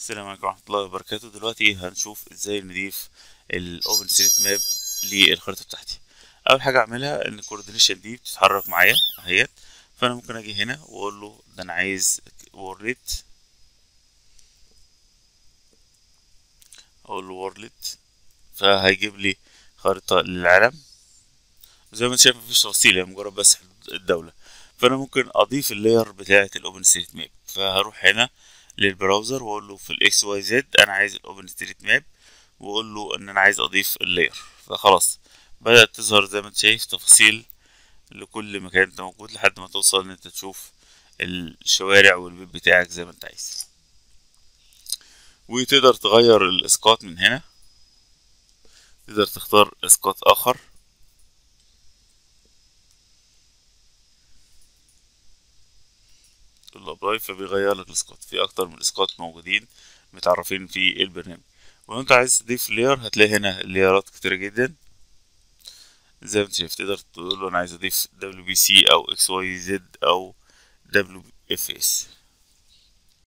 السلام عليكم ورحمة الله وبركاته. دلوقتي هنشوف ازاي نضيف الاوبن ستريت ماب للخريطة بتاعتي. اول حاجة اعملها ان الكوردينيشن دي بتتحرك معايا اهيت، فانا ممكن اجي هنا واقول له ده انا عايز وورلت، اقول له وورلت فهيجيب لي خريطة للعالم. زي ما انت شايف مفيش تفاصيل، يعني مجرد بس حدود الدولة. فانا ممكن اضيف اللاير بتاعة الاوبن ستريت ماب، فهروح هنا للبراوزر واقول له في الاكس واي زد انا عايز الاوبن ستريت ماب، واقول له ان انا عايز اضيف اللاير. فخلاص بدأت تظهر زي ما انت شايف تفاصيل لكل مكان انت موجود، لحد ما توصل ان انت تشوف الشوارع والبيت بتاعك زي ما انت عايز. وتقدر تغير الاسقاط من هنا، تقدر تختار اسقاط اخر. تقول له ابلاي فبيغير لك الاسقاط، في اكتر من اسقاط موجودين متعرفين في البرنامج. ولو انت عايز تضيف لير هتلاقي هنا ليرات كتيرة جدا. زي ما انت شايف تقدر تقول له انا عايز اضيف دبليو بي سي او اكس واي زد او دبليو اف اس.